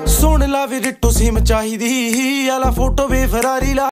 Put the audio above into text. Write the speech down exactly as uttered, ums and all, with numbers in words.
ਸੁਣ ਲਾ ਵੀ ਰਿੱਟੂ ਸੀਮ ਚਾਹੀਦੀ ਆਲਾ ਫੋਟੋ ਵੇ ਫਰਾਰੀ ਲਾ